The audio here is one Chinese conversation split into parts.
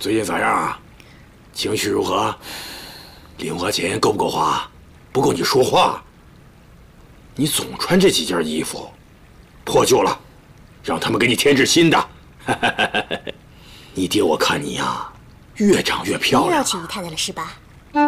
最近咋样啊？情绪如何？零花钱够不够花？不够你说话。你总穿这几件衣服，破旧了，让他们给你添置新的。你爹我看你呀，越长越漂亮。 又要娶姨太太了是吧？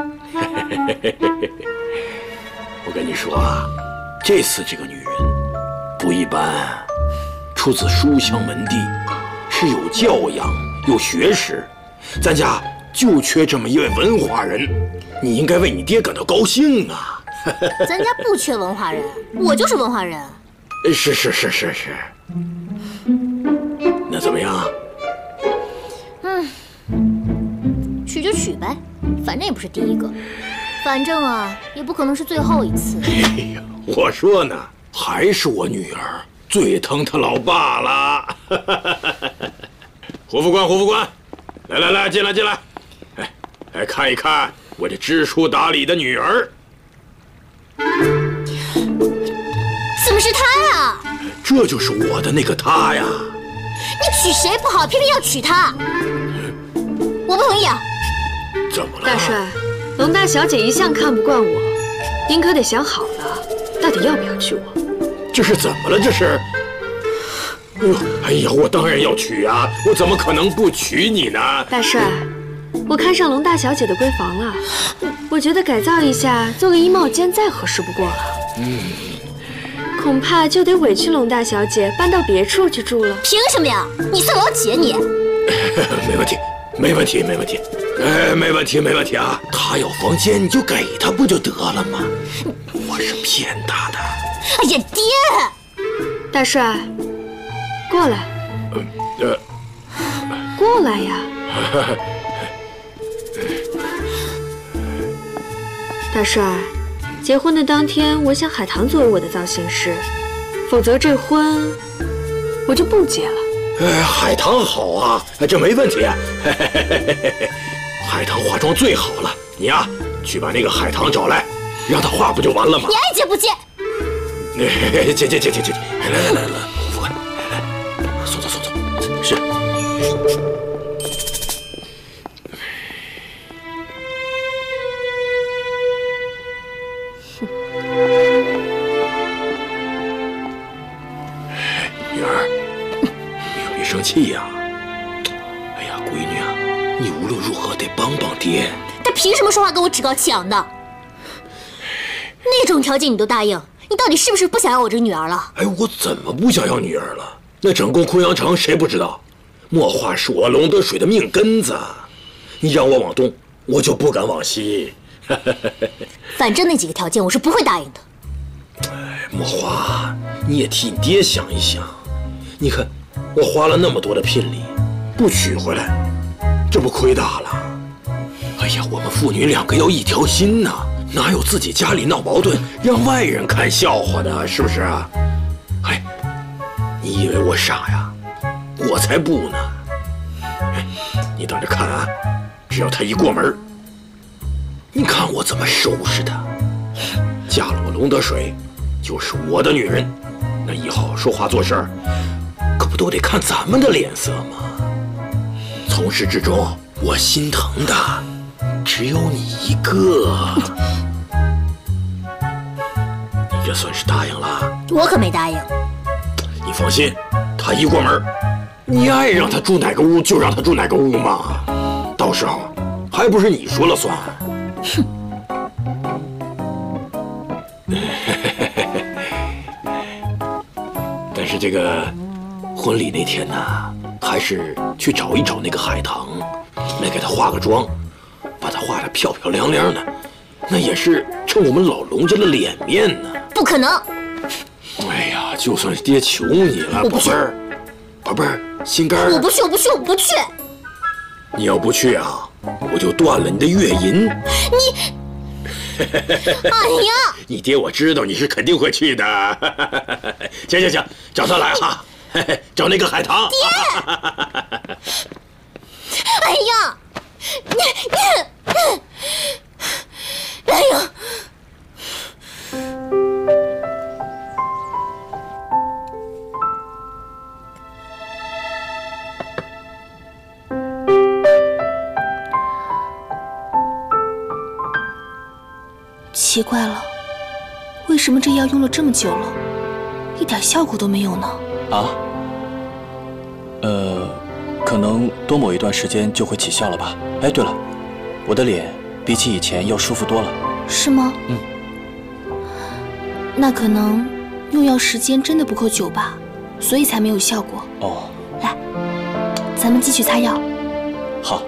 我跟你说啊，这次这个女人不一般，出自书香门第，是有教养、有学识。咱家就缺这么一位文化人，你应该为你爹感到高兴啊！ 咱家不缺文化人，我就是文化人。 是。那怎么样？ 娶就娶呗，反正也不是第一个，反正啊，也不可能是最后一次。 哎呀，我说呢，还是我女儿最疼她老爸了。胡副官，来，进来，来看一看我这知书达理的女儿。 怎么是他呀？ 这就是我的那个她呀。 你娶谁不好，偏偏要娶她，我不同意啊！ 怎么了？ 大帅，龙大小姐一向看不惯我，您可得想好了，到底要不要娶我？ 这是怎么了？这是？哎呀，我当然要娶啊！我怎么可能不娶你呢？ 大帅，我看上龙大小姐的闺房了，我觉得改造一下，做个衣帽间再合适不过了。恐怕就得委屈龙大小姐搬到别处去住了。 凭什么呀？你算老几啊你？ 没问题。没问题啊！他要房间你就给他不就得了吗？我是骗他的。 哎呀，爹！ 大帅，过来。过来呀！大帅，结婚的当天，我想海棠作为我的造型师，否则这婚我就不结了。 海棠好啊，这没问题。海棠化妆最好了，你呀，去把那个海棠找来，让她化不就完了吗？ 你爱结不结？ 接，来，胡副官，来，送走，是。女儿，你可别生气呀！哎呀，闺女啊，你无论如何得帮帮爹。 他凭什么说话跟我趾高气扬的？那种条件你都答应，你到底是不是不想要我这个女儿了？ 哎，我怎么不想要女儿了？那整宫昆阳城谁不知道？墨画是我龙德水的命根子，你让我往东，我就不敢往西。 反正那几个条件我是不会答应的。 墨花，你也替你爹想一想，你看我花了那么多的聘礼，不娶回来，这不亏大了？哎呀，我们父女两个要一条心呐，哪有自己家里闹矛盾让外人看笑话的，是不是啊？哎，你以为我傻呀？我才不呢！哎，你等着看啊，只要他一过门，你看我怎么收拾他！嫁了我龙德水，就是我的女人，那以后说话做事儿，可不都得看咱们的脸色吗？从始至终，我心疼的只有你一个。你这算是答应了？ 我可没答应。 你放心，他一过门，你爱让他住哪个屋就让他住哪个屋嘛。到时候还不是你说了算？ 哼。 但是这个婚礼那天呢，还是去找一找那个海棠，来给她化个妆，把她化得漂漂亮亮的，那也是撑我们老龙家的脸面呢。 不可能！ 哎呀，就算是爹求你了，宝贝儿，宝贝儿，心肝儿。 我不去！ 你要不去啊，我就断了你的月银。 你。哎呀！ 你爹我知道你是肯定会去的。行，找他来哈，找那个海棠。 爹！哎呀！哎呀！ 奇怪了，为什么这药用了这么久了，一点效果都没有呢？ 啊？可能多抹一段时间就会起效了吧。哎，对了，我的脸比起以前要舒服多了。 是吗？ 嗯。 那可能用药时间真的不够久吧，所以才没有效果。 哦。 来，咱们继续擦药。 好。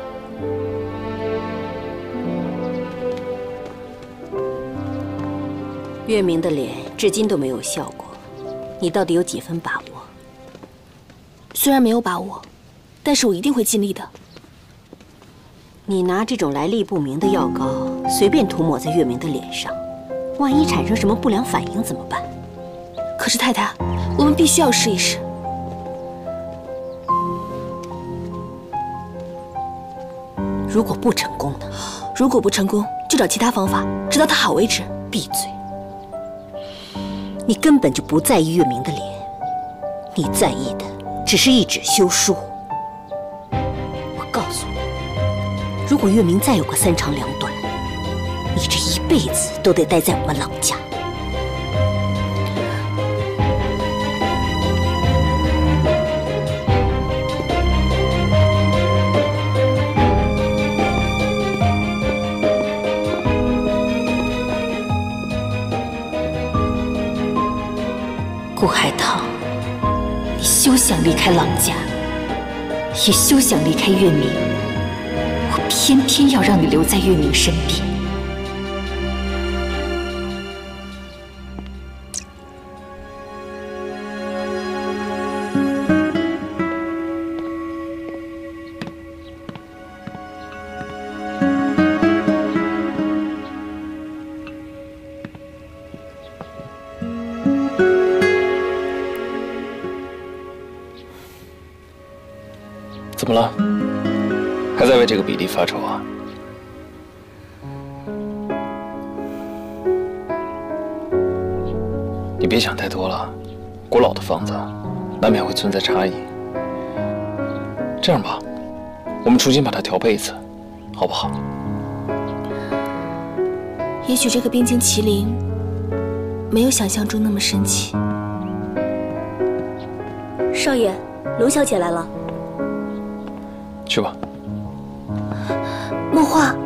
月明的脸至今都没有效果，你到底有几分把握？ 虽然没有把握，但是我一定会尽力的。 你拿这种来历不明的药膏随便涂抹在月明的脸上，万一产生什么不良反应怎么办？ 可是太太，我们必须要试一试。 如果不成功呢？ 如果不成功，就找其他方法，直到它好为止。 闭嘴！你根本就不在意月明的脸，你在意的只是一纸休书。我告诉你，如果月明再有个三长两短，你这一辈子都得待在我们郎家。顾海棠，你休想离开郎家，也休想离开月明，我偏偏要让你留在月明身边。 怎么了？还在为这个比例发愁啊？你别想太多了，古老的方子难免会存在差异。这样吧，我们重新把它调配一次，好不好？ 也许这个冰晶麒麟没有想象中那么神奇。 少爷，龙小姐来了。 去吧。 墨画，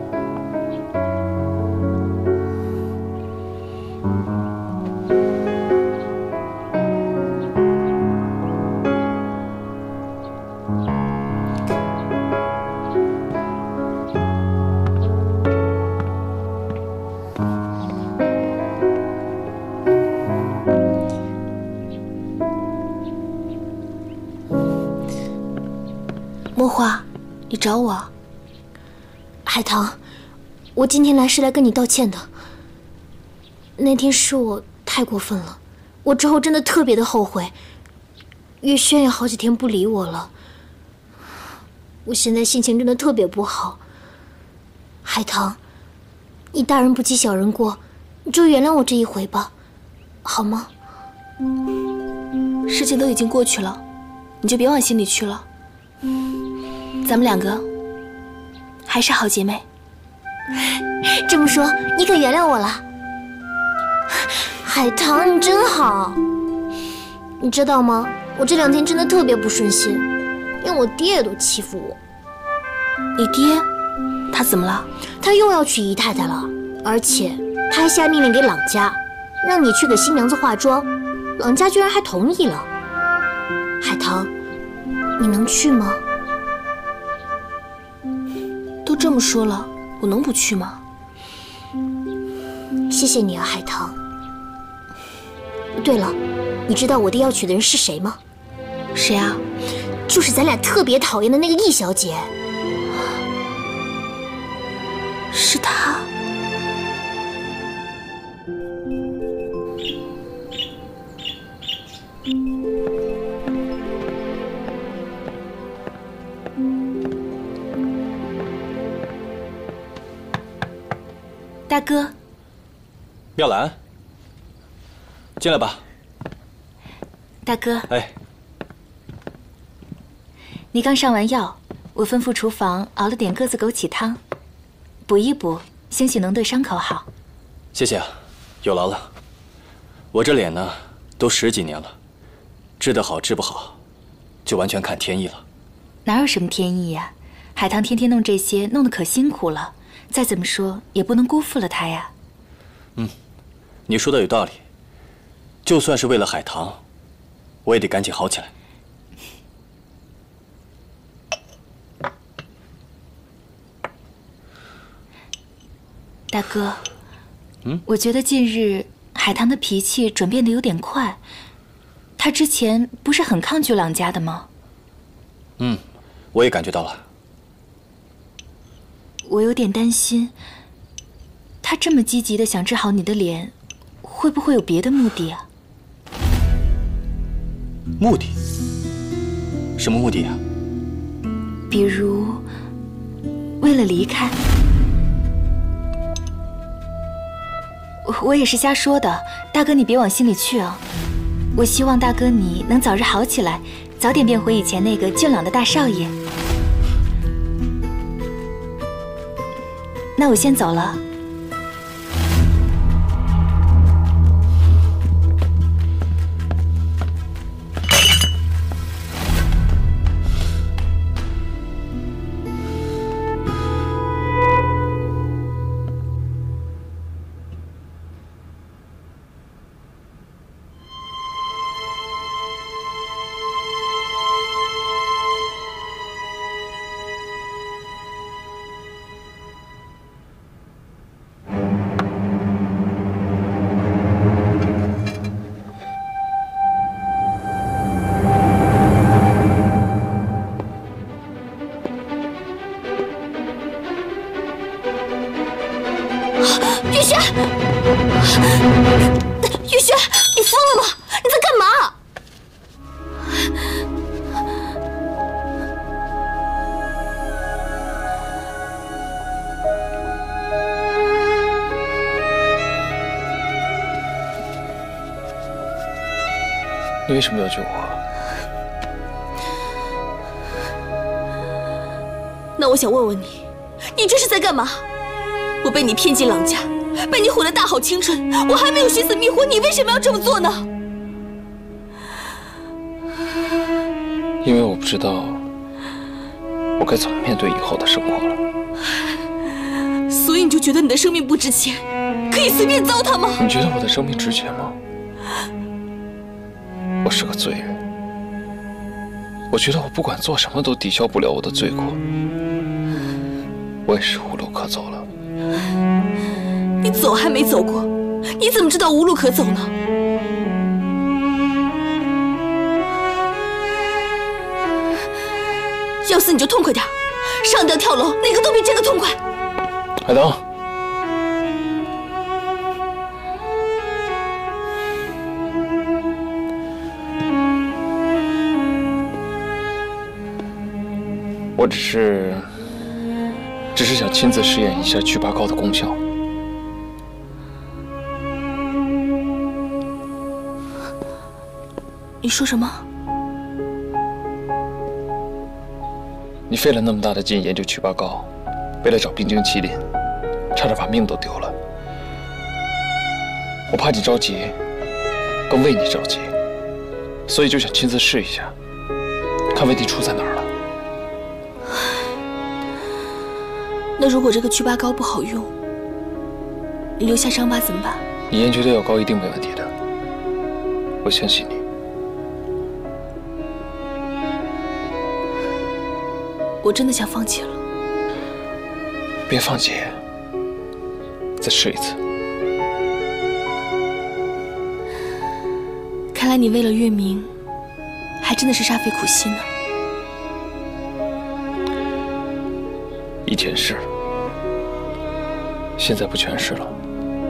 墨画，你找我？海棠，我今天来是来跟你道歉的。那天是我太过分了，我之后真的特别的后悔。月轩也好几天不理我了，我现在心情真的特别不好。海棠，你大人不计小人过，你就原谅我这一回吧，好吗？事情都已经过去了，你就别往心里去了。咱们两个还是好姐妹。这么说，你可原谅我了？海棠，你真好。你知道吗？我这2天真的特别不顺心，连我爹都欺负我。你爹？他怎么了？他又要娶姨太太了，而且他还下命令给朗家，让你去给新娘子化妆。朗家居然还同意了。海棠，你能去吗？都这么说了，我能不去吗？谢谢你啊，海棠。对了，你知道我爹要娶的人是谁吗？谁啊？就是咱俩特别讨厌的那个易小姐。是她。大哥， 妙兰，进来吧。 大哥， 哎， 你刚上完药，我吩咐厨房熬了点鸽子枸杞汤，补一补，兴许能对伤口好。 谢谢啊，有劳了。我这脸呢，都10几年了，治得好治不好，就完全看天意了。 哪有什么天意呀？海棠天天弄这些，弄得可辛苦了。再怎么说，也不能辜负了他呀。 你说的有道理。就算是为了海棠，我也得赶紧好起来。 大哥，我觉得近日海棠的脾气转变得有点快。她之前不是很抗拒郎家的吗？ 我也感觉到了。 我有点担心，她这么积极的想治好你的脸，会不会有别的目的啊？ 目的？什么目的啊？ 比如，为了离开。我也是瞎说的，大哥你别往心里去啊。我希望大哥你能早日好起来，早点变回以前那个俊朗的大少爷。那我先走了。 月轩，月轩，你疯了吗？你在干嘛？ 你为什么要救我？ 那我想问问你，你这是在干嘛？我被你骗进郎家，被你毁了大好青春，我还没有寻死觅活，你为什么要这么做呢？ 因为我不知道我该怎么面对以后的生活了。 所以你就觉得你的生命不值钱，可以随便糟蹋吗？ 你觉得我的生命值钱吗？我是个罪人，我觉得我不管做什么都抵消不了我的罪过，我也是无路可走了。 你走还没走过，你怎么知道无路可走呢？要死你就痛快点，上吊跳楼哪个都比这个痛快。 海棠，我只是想亲自试验一下祛疤膏的功效。 你说什么？ 你费了那么大的劲研究祛疤膏，为了找冰晶麒麟，差点把命都丢了。我怕你着急，更为你着急，所以就想亲自试一下，看问题出在哪儿了。 那如果这个祛疤膏不好用，你留下伤疤怎么办？ 你研究的药膏一定没问题的，我相信你。 我真的想放弃了。 别放弃，再试一次。 看来你为了月明，还真的是煞费苦心呢。 以前是，现在不全是了。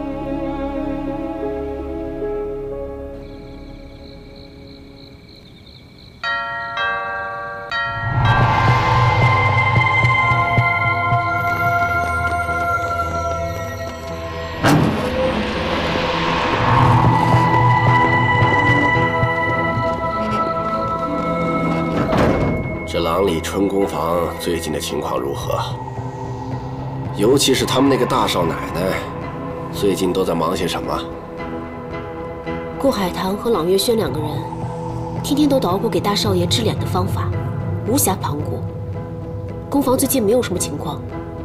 这郎里春宫房最近的情况如何？尤其是他们那个大少奶奶， 最近都在忙些什么？ 顾海棠和朗月轩2个人，天天都捣鼓给大少爷治脸的方法，无暇旁顾。宫房最近没有什么情况。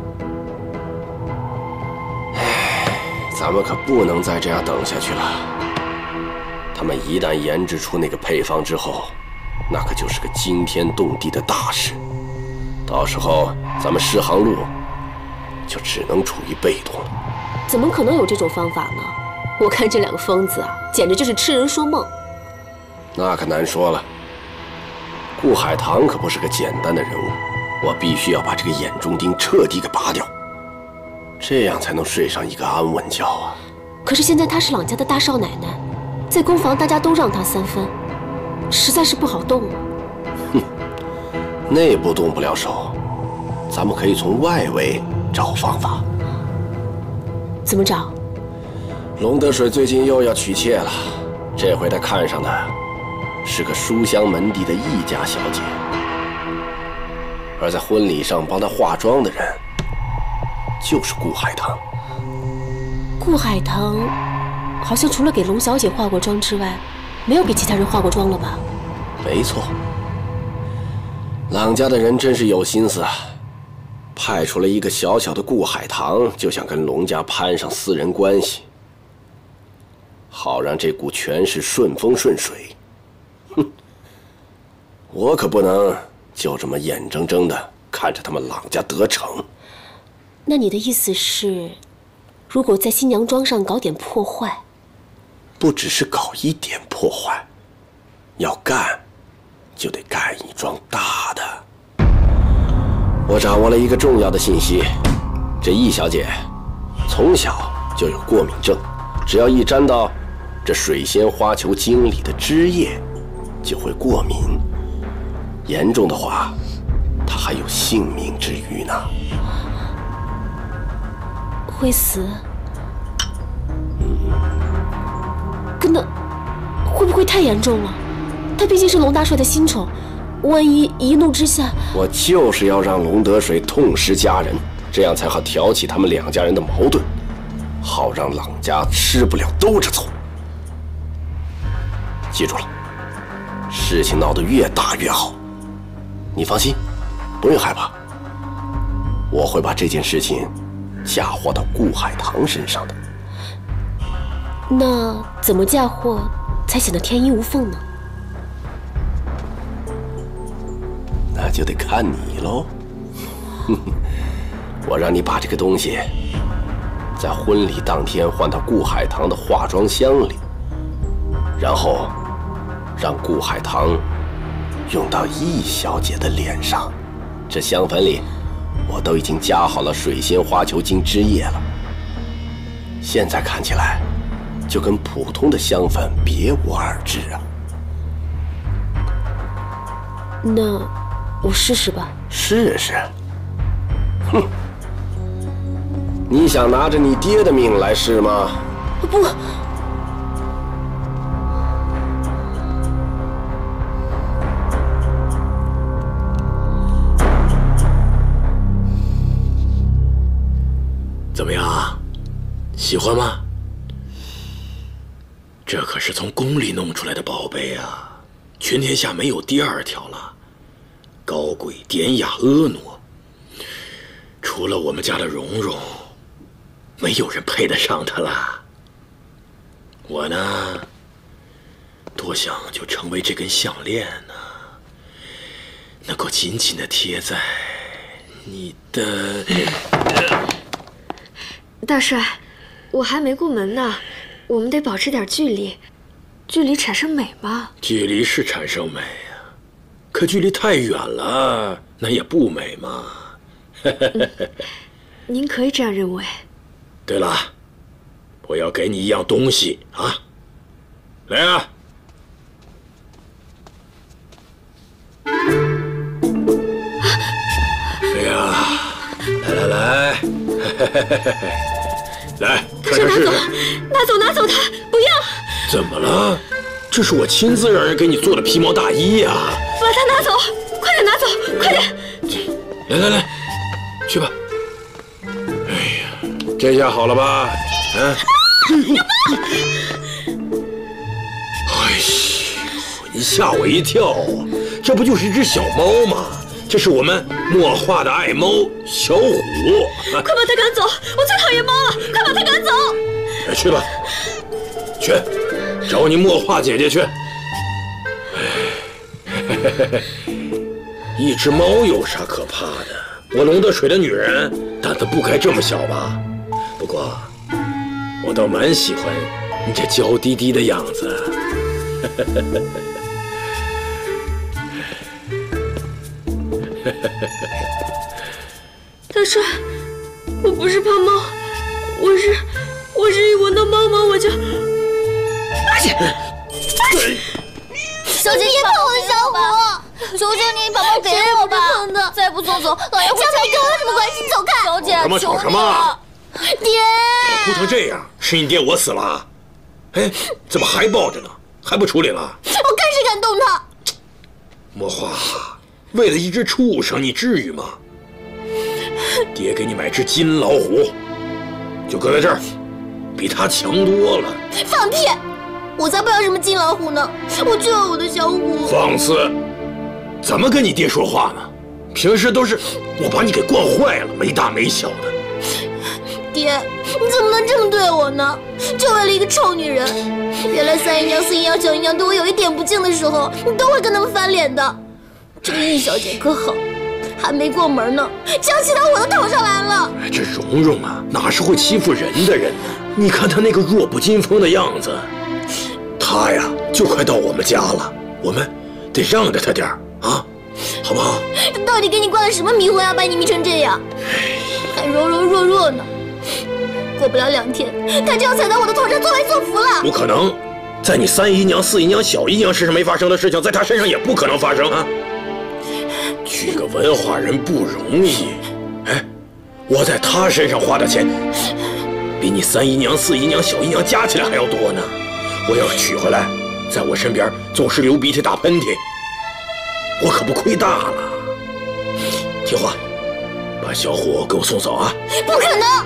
咱们可不能再这样等下去了。他们一旦研制出那个配方之后，那可就是个惊天动地的大事。到时候咱们诗行路就只能处于被动了。 怎么可能有这种方法呢？我看这2个疯子啊，简直就是痴人说梦。 那可难说了。顾海棠可不是个简单的人物，我必须要把这个眼中钉彻底给拔掉，这样才能睡上一个安稳觉啊。 可是现在她是朗家的大少奶奶，在宫房大家都让她3分，实在是不好动啊。 哼，内部动不了手，咱们可以从外围找方法。 怎么找？ 龙德水最近又要娶妾了，这回他看上的是个书香门第的易家小姐，而在婚礼上帮他化妆的人就是顾海棠。 顾海棠好像除了给龙小姐化过妆之外，没有给其他人化过妆了吧？ 没错，朗家的人真是有心思啊，派出了一个小小的顾海棠，就想跟龙家攀上私人关系，好让这股权势顺风顺水。哼，我可不能就这么眼睁睁地看着他们朗家得逞。 那你的意思是，如果在新娘妆上搞点破坏？ 不只是搞一点破坏，要干就得干一桩大的。我掌握了一个重要的信息，这易小姐从小就有过敏症，只要一沾到这水仙花球茎里的汁液，就会过敏，严重的话，她还有性命之虞呢。 会死？可那会不会太严重了？他毕竟是龙大帅的新宠，万一一怒之下…… 我就是要让龙德水痛失家人，这样才好挑起他们2家人的矛盾，好让朗家吃不了兜着走。记住了，事情闹得越大越好。你放心，不用害怕，我会把这件事情嫁祸到顾海棠身上的。 那怎么嫁祸才显得天衣无缝呢？ 那就得看你喽。我让你把这个东西在婚礼当天换到顾海棠的化妆箱里，然后让顾海棠用到易小姐的脸上。这香粉里我都已经加好了水仙花球茎汁液了，现在看起来就跟普通的香粉别无二致啊。 那我试试吧。 试试？哼！你想拿着你爹的命来试吗？ 不。 怎么样，喜欢吗？这可是从宫里弄出来的宝贝啊，全天下没有第2条了，高贵典雅婀娜，除了我们家的蓉蓉，没有人配得上她了。我呢，多想就成为这根项链呢，能够紧紧地贴在你的。 大帅，我还没过门呢，我们得保持点距离，距离产生美嘛。 距离是产生美啊，可距离太远了，那也不美嘛。 您可以这样认为。 对了，我要给你一样东西啊，来啊！哎呀，来，来，看看试试。 拿走它，不要！ 怎么了？这是我亲自让人给你做的皮毛大衣呀！ 把它拿走，快点拿走，快点！ 来，去吧。哎呀，这下好了吧？ 哎呦，你吓我一跳啊！这不就是一只小猫吗？这是我们墨画的爱猫小虎。 快把它赶走！我最讨厌猫了！快把它赶走！ 去吧，去找你墨画姐姐去。一只猫有啥可怕的？我龙得水的女人胆子不该这么小吧？不过我倒蛮喜欢你这娇滴滴的样子。 大帅，我不是怕猫，我是一闻到猫毛我就…… 小姐，别碰我的小虎！求求你把猫给我吧！再不送走，老爷会家暴跟我有什么关系？你走开！小姐， 吵什么吵什么？ 爹！ 哭成这样，是你爹我死了？哎，怎么还抱着呢？还不处理了？ 我看谁敢动他！ 墨花，为了一只畜生，你至于吗？爹给你买只金老虎，就搁在这儿，比他强多了。 放屁！我才不要什么金老虎呢！我就要我的小虎。 放肆！怎么跟你爹说话呢？平时都是我把你给惯坏了，没大没小的。 爹，你怎么能这么对我呢？就为了一个臭女人！原来三姨娘、四姨娘、九姨娘对我有一点不敬的时候，你都会跟他们翻脸的。这个易小姐可好，还没过门呢，就要骑到我的头上来了。 这蓉蓉啊，哪是会欺负人的人呢？你看她那个弱不禁风的样子，她呀就快到我们家了，我们得让着她点儿啊，好不好？ 她到底给你灌了什么迷魂药，把你迷成这样？还柔柔弱弱呢，过不了2天，她就要踩到我的头上作威作福了。 不可能，在你三姨娘、四姨娘、小姨娘身上没发生的事情，在她身上也不可能发生啊！娶个文化人不容易，哎，我在她身上花的钱，比你三姨娘、四姨娘、小姨娘加起来还要多呢。我要是娶回来，在我身边总是流鼻涕、打喷嚏，我可不亏大了。听话，把小虎给我送走啊！ 不可能！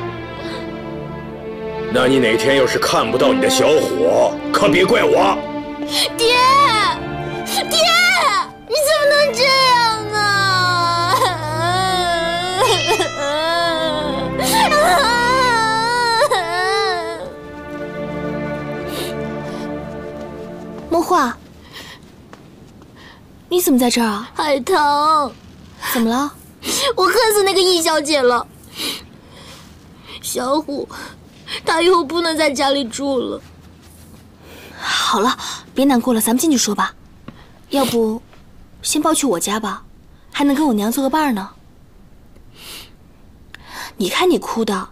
那你哪天要是看不到你的小虎，可别怪我。 爹，爹，你怎么能这样啊？ 墨画，你怎么在这儿啊？ 海棠， 怎么了？ 我恨死那个易小姐了。小虎，他以后不能在家里住了。 好了，别难过了，咱们进去说吧。要不，先抱去我家吧，还能跟我娘做个伴呢。你看你哭的。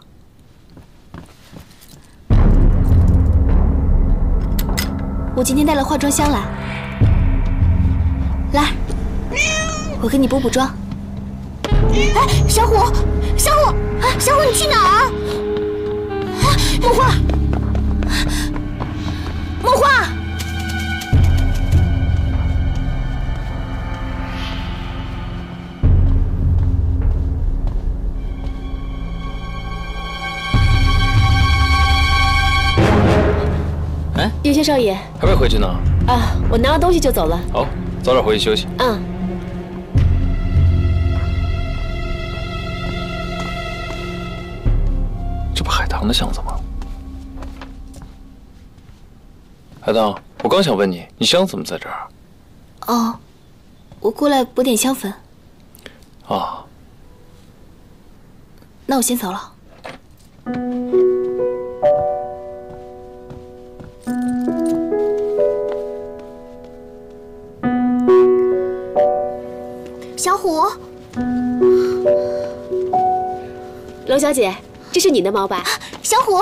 我今天带了化妆箱来，来，我给你补补妆。 哎，小虎，小虎，小虎，你去哪儿啊？墨画，墨画。 哎， 叶轩少爷， 还没回去呢。 啊，我拿完东西就走了。 好，早点回去休息。 嗯。 这不海棠的箱子吗？海棠，我刚想问你，你箱怎么在这儿？ 哦，我过来补点香粉。 啊， 那我先走了。 小虎， 龙小姐，这是你的猫吧？ 小虎，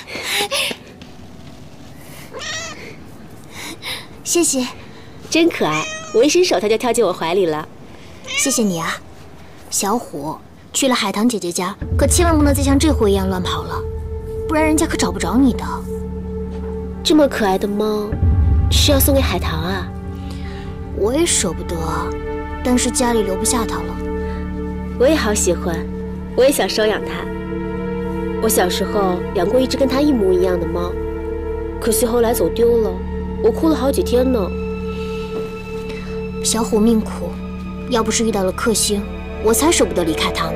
谢谢， 真可爱，我一伸手它就跳进我怀里了。 谢谢你啊，小虎。去了海棠姐姐家，可千万不能再像这回一样乱跑了，不然人家可找不着你的。 这么可爱的猫，是要送给海棠啊？ 我也舍不得，但是家里留不下它了。 我也好喜欢，我也想收养它。 我小时候养过一只跟它一模一样的猫，可惜后来走丢了，我哭了好几天呢。 小虎命苦，要不是遇到了克星，我才舍不得离开它呢。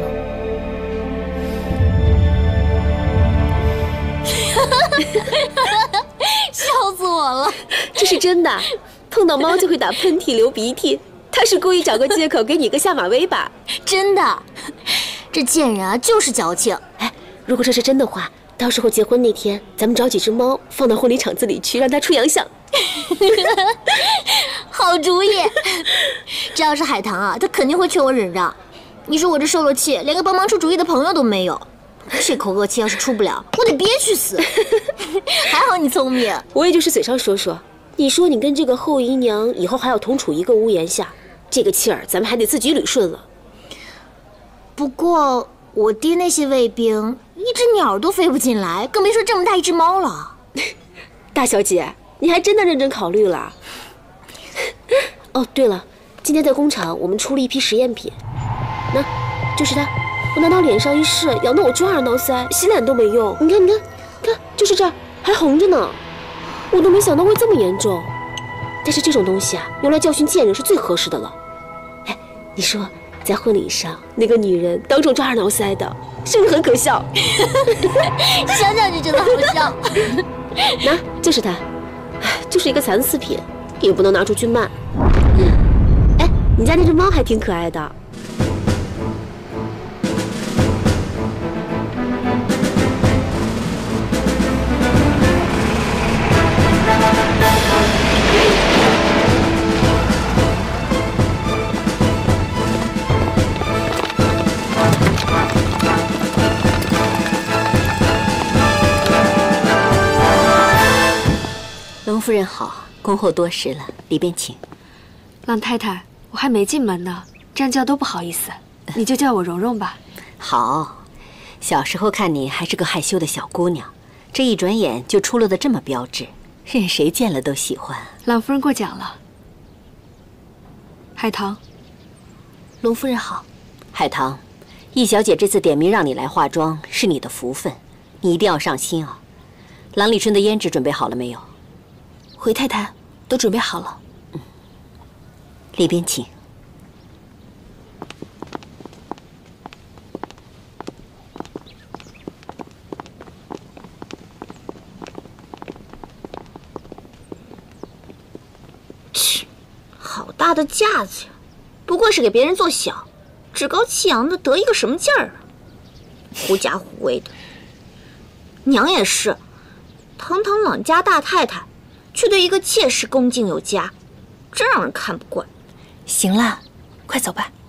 笑死我了！ 这是真的，碰到猫就会打喷嚏、流鼻涕。他是故意找个借口给你个下马威吧？ 真的，这贱人啊，就是矫情。 哎，如果这是真的话，到时候结婚那天，咱们找几只猫放到婚礼场子里去，让它出洋相。 好主意！这要是海棠啊，他肯定会劝我忍让。你说我这受了气，连个帮忙出主意的朋友都没有。这口恶气要是出不了，我得憋屈死。还好你聪明， 我也就是嘴上说说。你说你跟这个后姨娘以后还要同处一个屋檐下，这个气儿咱们还得自己捋顺了。 不过我爹那些卫兵，一只鸟都飞不进来，更别说这么大一只猫了。 大小姐，你还真的认真考虑了。哦，对了，今天在工厂我们出了一批实验品，那就是它。我拿到脸上一试，痒得我抓耳挠腮，洗脸都没用。你看，看，就是这儿还红着呢。我都没想到会这么严重。但是这种东西啊，用来教训贱人是最合适的了。哎，你说在婚礼上那个女人当众抓耳挠腮的，是不是很可笑？ 想想就觉得好笑。 那就是它，就是一个残次品，也不能拿出去卖。哎，你家那只猫还挺可爱的。 龙夫人好，恭候多时了，里边请。 浪太太，我还没进门呢，这样叫都不好意思，你就叫我蓉蓉吧。 好，小时候看你还是个害羞的小姑娘，这一转眼就出落得这么标致，任谁见了都喜欢。 浪夫人过奖了。海棠， 龙夫人好。 海棠，易小姐这次点名让你来化妆，是你的福分，你一定要上心啊。郎里春的胭脂准备好了没有？ 回太太，都准备好了。 里边请。 切，好大的架子呀！不过是给别人做小，趾高气扬的得一个什么劲儿啊？狐假虎威的。娘也是，堂堂朗家大太太，却对一个妾室恭敬有加，真让人看不惯。 行了，快走吧。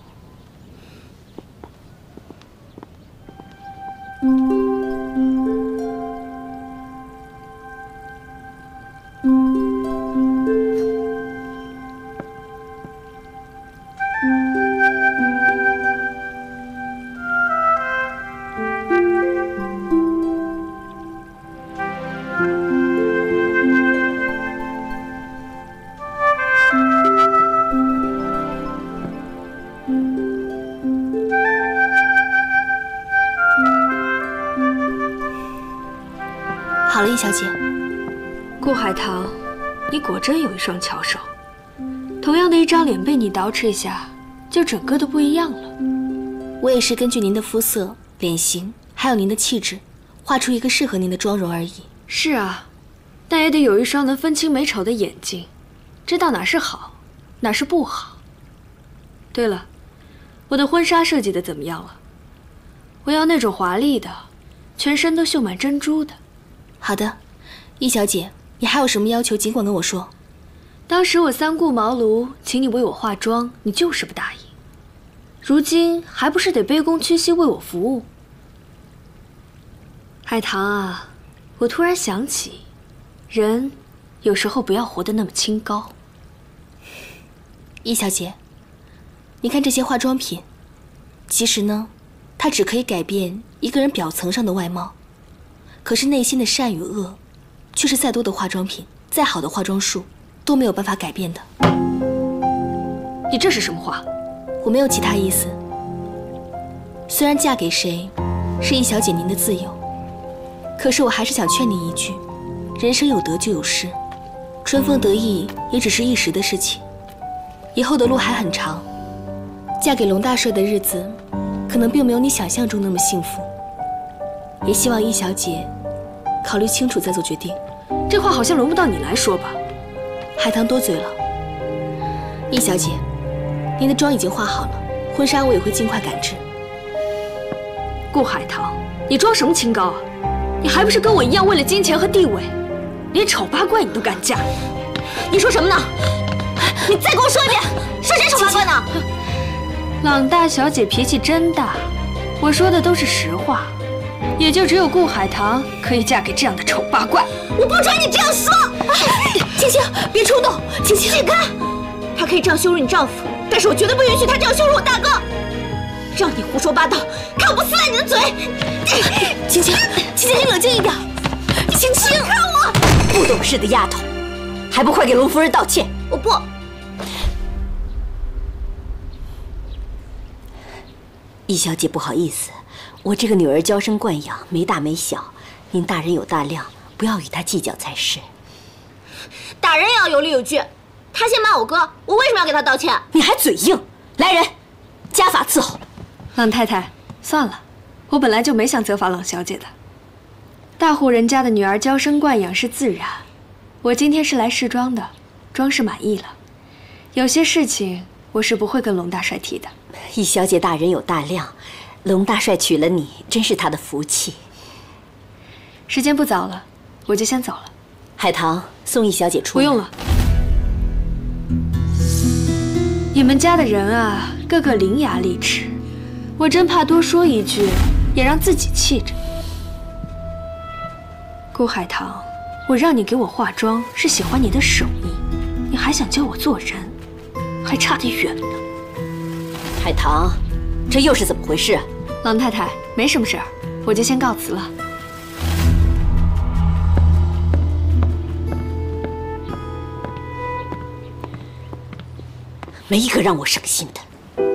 好了，易小姐。 顾海棠，你果真有一双巧手。同样的一张脸被你捯饬一下，就整个都不一样了。 我也是根据您的肤色、脸型，还有您的气质，画出一个适合您的妆容而已。 是啊，但也得有一双能分清美丑的眼睛，知道哪是好，哪是不好。对了，我的婚纱设计的怎么样了？我要那种华丽的，全身都绣满珍珠的。 好的，易小姐，你还有什么要求，尽管跟我说。 当时我三顾茅庐，请你为我化妆，你就是不答应。如今还不是得卑躬屈膝为我服务？海棠啊，我突然想起，人有时候不要活得那么清高。 易小姐，你看这些化妆品，其实呢，它只可以改变一个人表层上的外貌。可是内心的善与恶，却是再多的化妆品、再好的化妆术都没有办法改变的。 你这是什么话？ 我没有其他意思。虽然嫁给谁是易小姐您的自由， 可是我还是想劝你一句：人生有得就有失，春风得意也只是一时的事情，以后的路还很长。嫁给龙大帅的日子，可能并没有你想象中那么幸福。也希望易小姐考虑清楚再做决定。 这话好像轮不到你来说吧？ 海棠多嘴了。易小姐，您的妆已经化好了，婚纱我也会尽快赶制。 顾海棠，你装什么清高啊？你还不是跟我一样为了金钱和地位，连丑八怪你都敢嫁？ 你说什么呢？你再给我说一遍，是谁丑八怪呢？ 朗大小姐脾气真大，我说的都是实话，也就只有顾海棠可以嫁给这样的丑八怪。 我不准你这样说！ 青青，别冲动，青青， 解开！他可以这样羞辱你丈夫，但是我绝对不允许他这样羞辱我大哥。让你胡说八道，看我不撕烂你的嘴！ 青青，青青，你冷静一点。青青， 看我！ 不懂事的丫头，还不快给龙夫人道歉！ 我不。 易小姐，不好意思，我这个女儿娇生惯养，没大没小，您大人有大量，不要与她计较才是。 打人也要有理有据，他先骂我哥，我为什么要给他道歉？ 你还嘴硬！来人，家法伺候。 朗太太，算了，我本来就没想责罚朗小姐的。大户人家的女儿娇生惯养是自然，我今天是来试妆的，装饰满意了。有些事情我是不会跟龙大帅提的。 易小姐大人有大量，龙大帅娶了你，真是他的福气。 时间不早了，我就先走了。 海棠，送易小姐出门。 不用了。你们家的人啊，个个伶牙俐齿，我真怕多说一句，也让自己气着。顾海棠，我让你给我化妆是喜欢你的手艺，你还想教我做人，还差得远呢。 海棠，这又是怎么回事？ 郎太太，没什么事儿，我就先告辞了。 没一个让我省心的。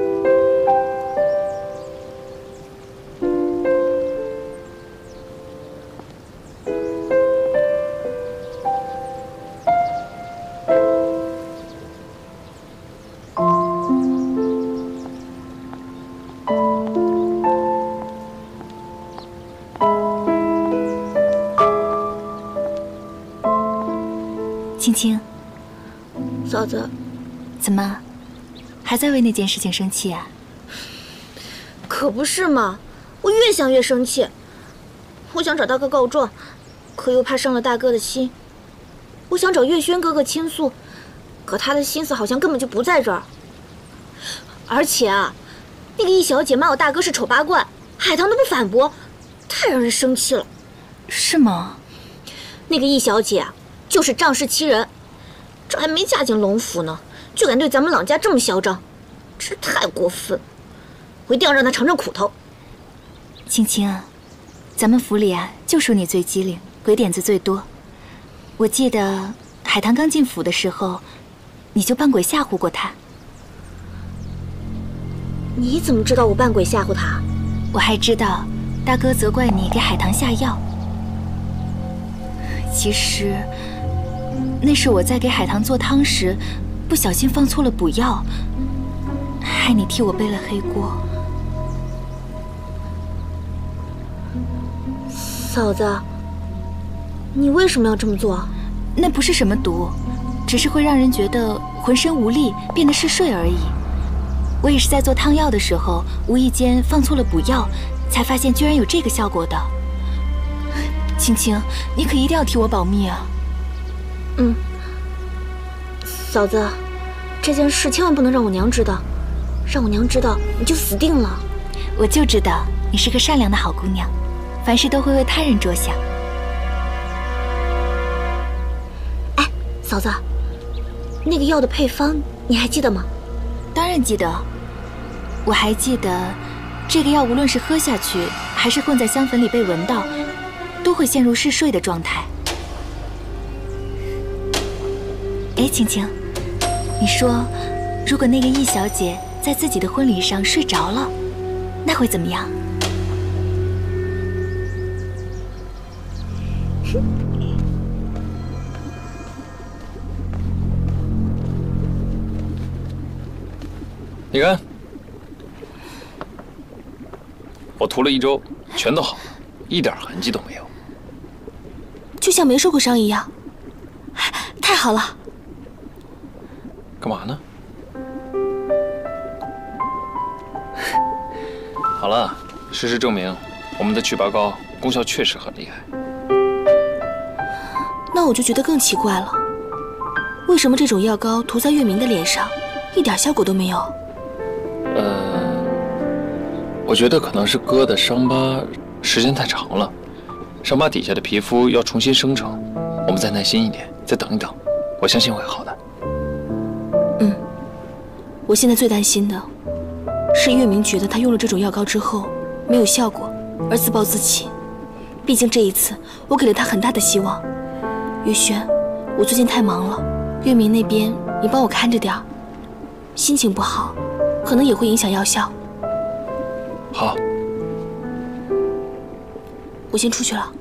青青， 嫂子， 怎么？还在为那件事情生气啊？ 可不是嘛，我越想越生气。我想找大哥告状，可又怕伤了大哥的心。我想找月轩哥哥倾诉，可他的心思好像根本就不在这儿。而且啊，那个易小姐骂我大哥是丑八怪，海棠都不反驳，太让人生气了。 是吗？ 那个易小姐啊，就是仗势欺人，这还没嫁进龙府呢，就敢对咱们朗家这么嚣张，真是太过分！我一定要让她尝尝苦头。 青青啊，咱们府里啊，就属你最机灵，鬼点子最多。我记得海棠刚进府的时候，你就扮鬼吓唬过她。 你怎么知道我扮鬼吓唬她？ 我还知道，大哥责怪你给海棠下药。其实，那是我在给海棠做汤时，不小心放错了补药，害你替我背了黑锅。 嫂子，你为什么要这么做？ 那不是什么毒，只是会让人觉得浑身无力，变得嗜睡而已。我也是在做汤药的时候，无意间放错了补药，才发现居然有这个效果的。青青，你可一定要替我保密啊！ 嗯，嫂子，这件事千万不能让我娘知道，让我娘知道你就死定了。 我就知道你是个善良的好姑娘，凡事都会为他人着想。 哎，嫂子，那个药的配方你还记得吗？ 当然记得，我还记得，这个药无论是喝下去，还是混在香粉里被闻到，都会陷入嗜睡的状态。哎，青青，你说，如果那个易小姐在自己的婚礼上睡着了，那会怎么样？ 你看，我涂了1周，全都好了，一点痕迹都没有， 就像没受过伤一样。太好了！ 干嘛呢？好了，事实证明，我们的祛疤膏功效确实很厉害。 那我就觉得更奇怪了，为什么这种药膏涂在月明的脸上，一点效果都没有？ 我觉得可能是割的伤疤时间太长了，伤疤底下的皮肤要重新生成。我们再耐心一点，再等一等，我相信会好的。 我现在最担心的是月明觉得他用了这种药膏之后没有效果而自暴自弃。毕竟这一次我给了他很大的希望。月轩，我最近太忙了，月明那边你帮我看着点儿，心情不好，可能也会影响药效。 好， 我先出去了。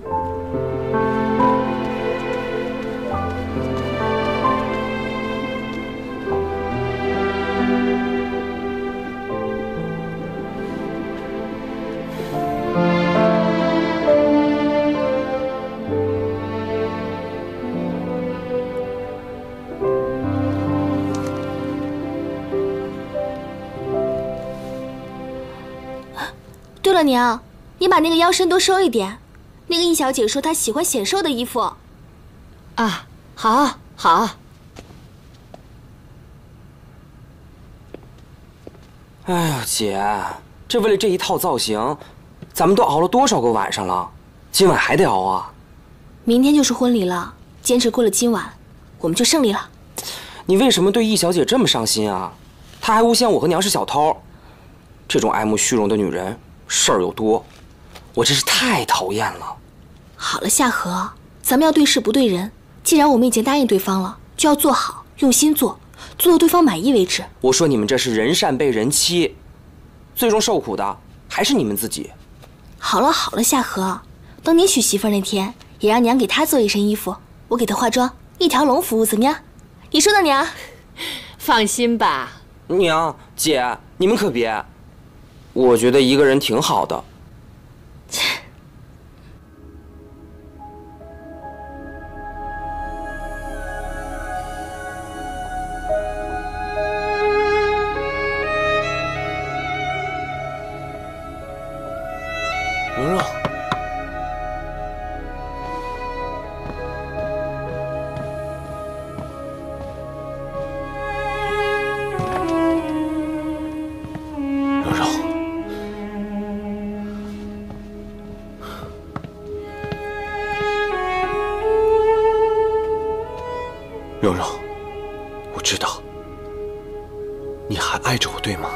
对了，娘，你把那个腰身多收一点。那个易小姐说她喜欢显瘦的衣服。 啊，好，好。 哎呀，姐，这为了这一套造型，咱们都熬了多少个晚上了？今晚还得熬啊？ 明天就是婚礼了，坚持过了今晚，我们就胜利了。 你为什么对易小姐这么伤心啊？她还诬陷我和娘是小偷。这种爱慕虚荣的女人，事儿又多，我真是太讨厌了。 好了，夏荷，咱们要对事不对人。既然我们已经答应对方了，就要做好，用心做，做到对方满意为止。 我说你们这是人善被人欺，最终受苦的还是你们自己。 好了好了，夏荷，等你娶媳妇那天，也让娘给她做一身衣服，我给她化妆，一条龙服务，怎么样？你说呢，娘？ 放心吧。 娘，姐，你们可别。我觉得一个人挺好的。 蓉蓉，蓉蓉，蓉蓉，我知道你还爱着我，对吗？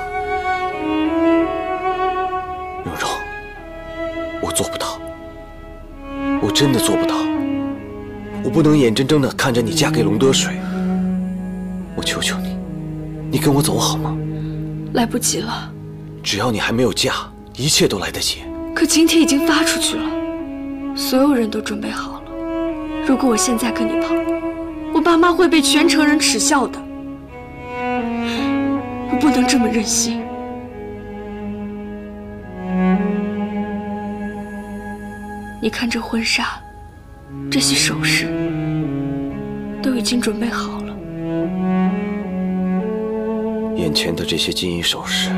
蓉蓉，我做不到，我真的做不到。我不能眼睁睁地看着你嫁给龙德水。我求求你，你跟我走好吗？ 来不及了。 只要你还没有嫁，一切都来得及。 可请帖已经发出去了，所有人都准备好了。如果我现在跟你跑，我爸妈会被全城人耻笑的。我不能这么任性。你看这婚纱，这些首饰，都已经准备好了。 眼前的这些金银首饰，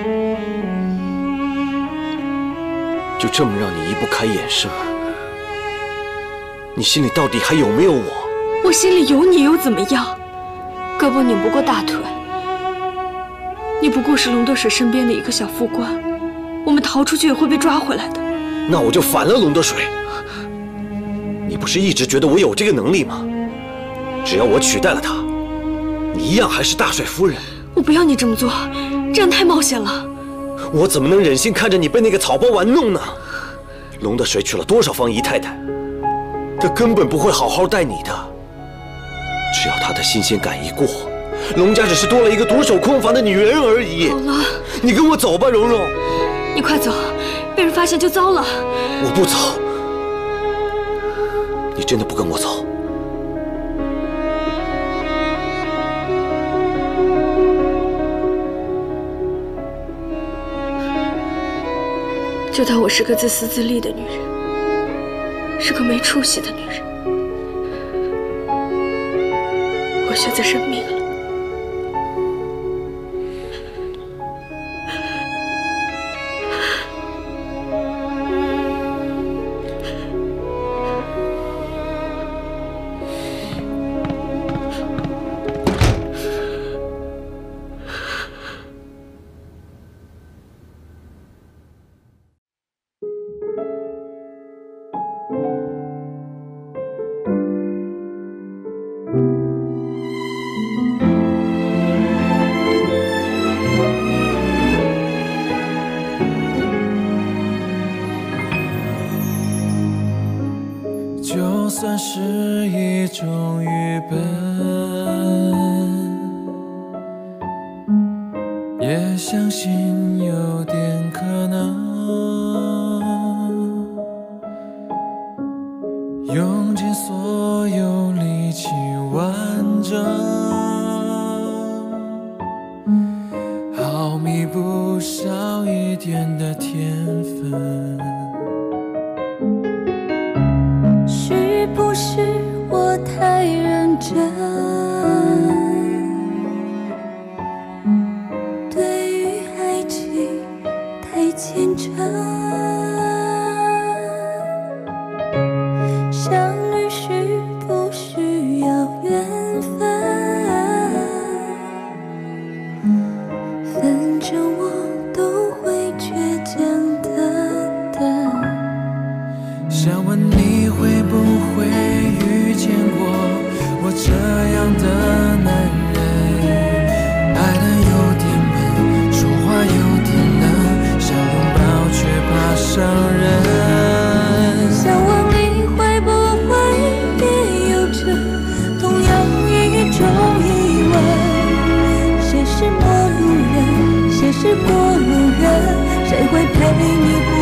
就这么让你移不开眼是吗？你心里到底还有没有我？ 我心里有你又怎么样？胳膊拧不过大腿。你不过是龙德水身边的一个小副官，我们逃出去也会被抓回来的。 那我就反了龙德水。你不是一直觉得我有这个能力吗？只要我取代了他，你一样还是大帅夫人。 我不要你这么做，这样太冒险了。 我怎么能忍心看着你被那个草包玩弄呢？龙德水娶了多少方姨太太，他根本不会好好待你的。只要他的新鲜感一过，龙家只是多了一个独守空房的女人而已。 好了， 你跟我走吧，蓉蓉。 你快走，被人发现就糟了。 我不走。 你真的不跟我走？ 就当我是个自私自利的女人，是个没出息的女人。我选择认命了。 就算是一种愚笨，也相信有点可能。用尽所有力气完整，好弥补少一点的天分。 是不是我太认真，对于爱情太虔诚？相遇需不需要缘分？反正我都会倔强的等。 想问你会不会遇见过我这样的男人？爱得有点闷，说话有点冷，想拥抱却怕伤人。 想问你会不会也有着同样一种疑问？谁是陌路人，谁是过路人？谁会陪你过